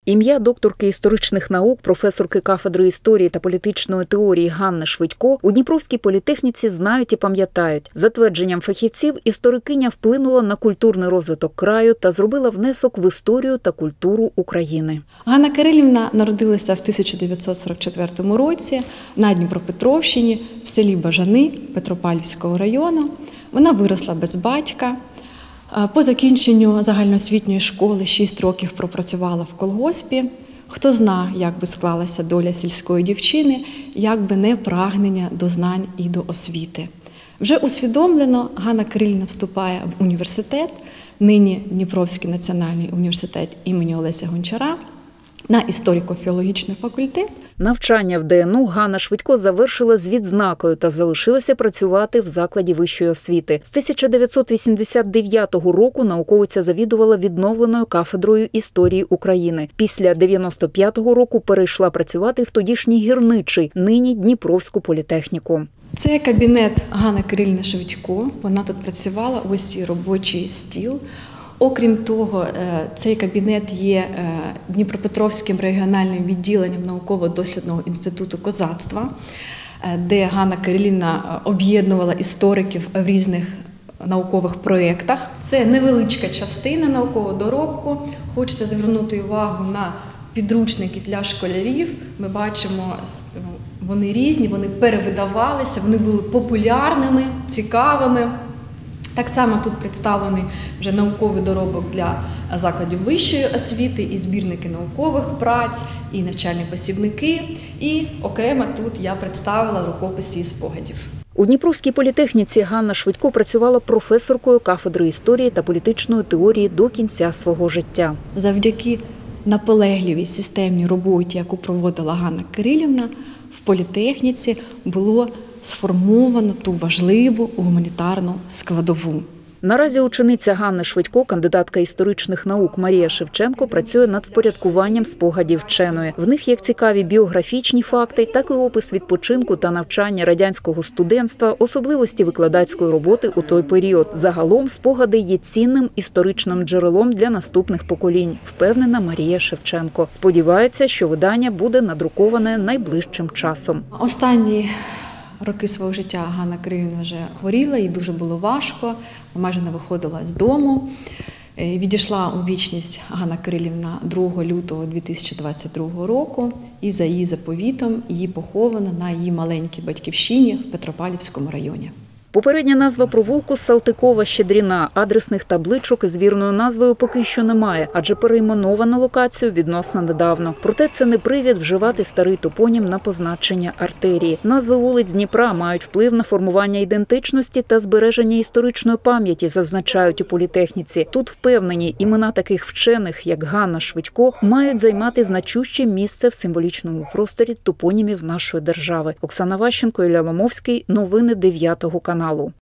Ім'я докторки історичних наук, професорки кафедри історії та політичної теорії Ганни Швидько у Дніпровській політехніці знають і пам'ятають. За твердженням фахівців, історикиня вплинула на культурний розвиток краю та зробила внесок в історію та культуру України. Ганна Кирилівна народилася в 1944 році на Дніпропетровщині в селі Бажани Петропавлівського району. Вона виросла без батька. По закінченню загальноосвітньої школи 6 років пропрацювала в колгоспі. Хто зна, як би склалася доля сільської дівчини, як би не прагнення до знань і до освіти. Вже усвідомлено Ганна Кирилівна вступає в університет, нині Дніпровський національний університет імені Олеся Гончара, на історико-філологічний факультет. Навчання в ДНУ Ганна Швидько завершила з відзнакою та залишилася працювати в закладі вищої освіти. З 1989 року науковиця завідувала відновленою кафедрою історії України. Після 1995 року перейшла працювати в тодішній гірничий, нині Дніпровську політехніку. Це кабінет Ганни Кирилівни Швидько. Вона тут працювала, ось її робочий стіл. Окрім того, цей кабінет є Дніпропетровським регіональним відділенням науково-дослідного інституту козацтва, де Ганна Кирилівна об'єднувала істориків в різних наукових проєктах. Це невеличка частина наукового доробку. Хочеться звернути увагу на підручники для школярів. Ми бачимо, вони різні, вони перевидавалися, вони були популярними, цікавими. Так само тут представлений вже науковий доробок для закладів вищої освіти, і збірники наукових праць, і навчальні посібники. І окремо тут я представила рукописи і спогадів. У Дніпровській політехніці Ганна Швидько працювала професоркою кафедри історії та політичної теорії до кінця свого життя. Завдяки наполегливій системній роботі, яку проводила Ганна Кирилівна, в політехніці було сформовано ту важливу гуманітарну складову. Наразі учениця Ганни Швидько, кандидатка історичних наук Марія Шевченко, працює над впорядкуванням спогадів вченої. В них як цікаві біографічні факти, так і опис відпочинку та навчання радянського студентства, особливості викладацької роботи у той період. Загалом спогади є цінним історичним джерелом для наступних поколінь, впевнена Марія Шевченко. Сподівається, що видання буде надруковане найближчим часом. Останні роки свого життя Ганна Кирилівна вже хворіла, їй дуже було важко, майже не виходила з дому. Відійшла у вічність Ганна Кирилівна 2 лютого 2022 року, і за її заповітом її поховано на її маленькій батьківщині в Петропавлівському районі. Попередня назва провулку – Салтикова-Щедріна. Адресних табличок із вірною назвою поки що немає, адже перейменовано локацію відносно недавно. Проте це не привід вживати старий топонім на позначення артерії. Назви вулиць Дніпра мають вплив на формування ідентичності та збереження історичної пам'яті, зазначають у політехніці. Тут впевнені, імена таких вчених, як Ганна Швидько, мають займати значуще місце в символічному просторі топонімів нашої держави. Оксана Ващенко, Ілля Ломовський. Новини 9 каналу.